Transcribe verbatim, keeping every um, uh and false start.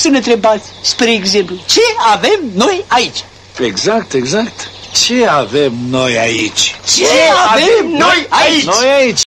să ne întrebați, spre exemplu, ce avem noi aici? Exact, exact. Ce avem noi aici? Ce avem noi aici? Noi aici.